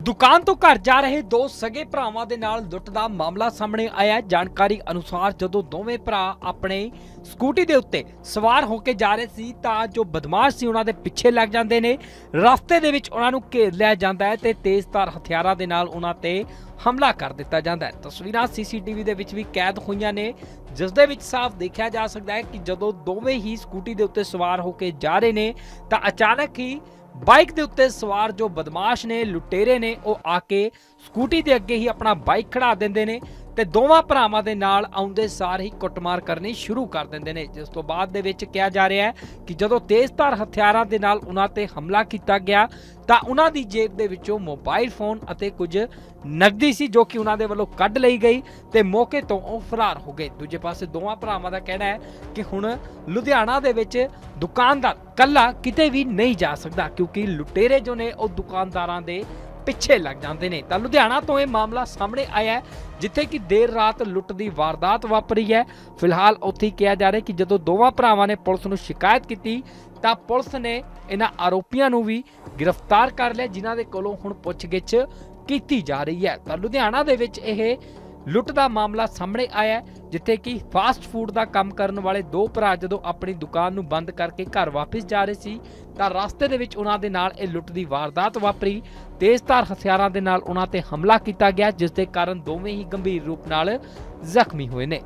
दुकान तो घर जा रहे दो सगे भरावां दे नाल लुੱਟ ਦਾ मामला सामने आया है। जानकारी अनुसार जदों दोवें भरा अपने स्कूटी दे उत्ते सवार होके जा रहे सी तां जो बदमाश सी उन्हां दे पिछे लग जांदे ने। रस्ते दे विच उन्हां नूं घेर लिया जांदा है ते तेज़धार हथियारां दे नाल उन्हां ते हमला कर दिता जाता है। तस्वीरां CCTV दे विच भी कैद होईयां ने, जिस दे विच साफ देखा जा सकता है कि जदों दोवें ही स्कूटी दे उत्ते सवार होके जा रहे ने तां अचानक ही बाइक के उत्ते सवार जो बदमाश ने लुटेरे ने वो आके स्कूटी के अगे ही अपना बाइक खड़ा देंदे ने ते दोवां भरावां दे नाल आउंदे सार ही कुटमार करनी शुरू कर देंदे ने। जिस तो बाद दे विच कहा जा रहा है कि जदों तेज़धार हथियारां दे नाल उन्हां ते हमला किया गया तां उन्हां दी जेब दे विचों मोबाइल फोन अते कुछ नकदी सी जो कि उन्हां दे वल्लों कढ लई गई ते मौके तो वो फरार हो गए। दूजे पासे दोवां भरावां दा कहना है कि हुण लुधियाना दे विच दुकानदार कल्ला किते भी नहीं जा सकदा क्योंकि लुटेरे जो ने वो दुकानदारां दे पिछे लग जाते हैं। तो लुधियाना तो यह मामला सामने आया है जिथे कि देर रात लुੱਟ की वारदात वापरी है। फिलहाल उत्थे कहा जा रहा है कि जो दोवां भरावां ने पुलिस नूं शिकायत की तो पुलिस ने इन्हां आरोपियों नूं भी गिरफ्तार कर लिया जिन्हां दे कोलों हुण पुछगिछ की जा रही है। तो लुधियाना दे विच यह लुੱਟ का मामला सामने आया है जिथे कि फास्ट फूड का काम करने वाले दो भरा जदों अपनी दुकान नूं बंद करके घर वापस जा रहे सी तां रास्ते दे विच उन्हां दे नाल इह लुੱਟ दी वारदात वापरी। तेज़धार हथियारां दे नाल उन्हां ते हमला किया गया जिस दे कारण दोवें ही गंभीर रूप नाल जख्मी होए ने।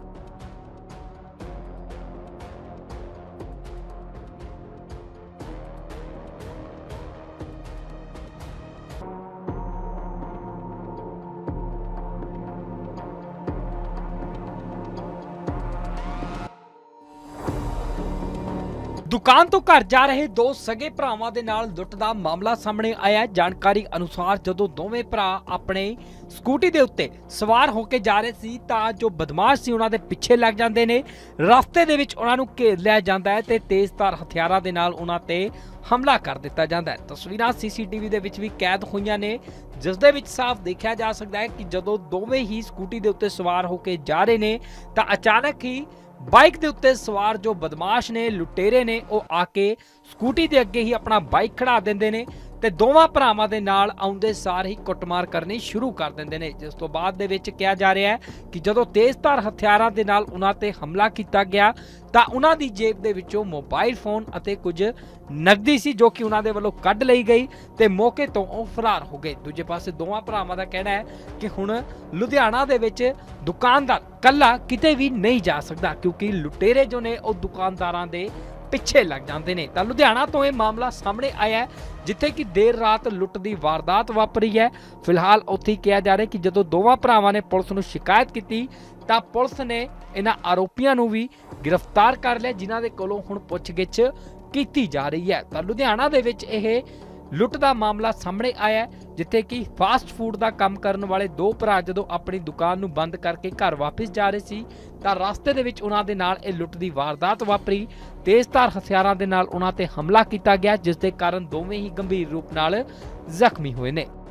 दुकान तो घर जा रहे दो सगे भरावां दे नाल लुੱਟ ਦਾ मामला सामने आया है। जानकारी अनुसार जदों दोवें भरा अपने स्कूटी दे उत्ते सवार होके जा रहे सी तां जो बदमाश सी उन्हां दे पिछे लग जांदे ने। रस्ते दे विच उन्हां नूं घेर लिया जांदा है ते तेज़धार हथियारां दे नाल उन्हां ते हमला कर दिता जाता है। तस्वीरां CCTV दे विच भी कैद होईयां ने, जिस दे विच साफ देखा जा सकता है कि जदों दोवें ही स्कूटी दे उत्ते सवार होके जा रहे ने तां अचानक ही बाइक के उत्ते सवार जो बदमाश ने लुटेरे ने वो आके स्कूटी के अगे ही अपना बाइक खड़ा देंदे ने ते दोवां भरावां दे नाल आउंदे सार ही कुटमार करनी शुरू कर देंदे ने। जिस तो बाद दे विच कहा जा रहा है कि जदों तेज़धार हथियारां दे नाल उन्हां ते हमला किया गया तां उन्हां दी जेब दे विचों मोबाइल फोन अते कुछ नकदी सी जो कि उन्हां दे वल्लों कढ लई गई ते मौके तो वो फरार हो गए। दूजे पासे दोवां भरावां दा कहना है कि हुण लुधियाना दे विच दुकानदार कल्ला किते भी नहीं जा सकदा क्योंकि लुटेरे जो ने वो दुकानदारां दे पिछे लग जाते हैं। तो लुधियाना तो यह मामला सामने आया है जिथे कि देर रात लुੱਟ की वारदात वापरी है। फिलहाल उत्थे कहा जा रहा है कि जो दोवां भरावां ने पुलिस नूं शिकायत की तो पुलिस ने इन्हां आरोपियों नूं भी गिरफ्तार कर लिया जिन्हां दे कोलों हुण पुछगिछ की जा रही है। तो लुधियाना दे विच यह लुੱਟ का मामला सामने आया है जिथे कि फास्ट फूड का काम करने वाले दो भरा जदों अपनी दुकान नूं बंद करके घर वापस जा रहे सी तां रास्ते दे विच उन्हां दे नाल इह लुੱਟ दी वारदात वापरी। तेज़धार हथियारां दे नाल उन्हां ते हमला किया गया जिस दे कारण दोवें ही गंभीर रूप नाल जख्मी होए ने।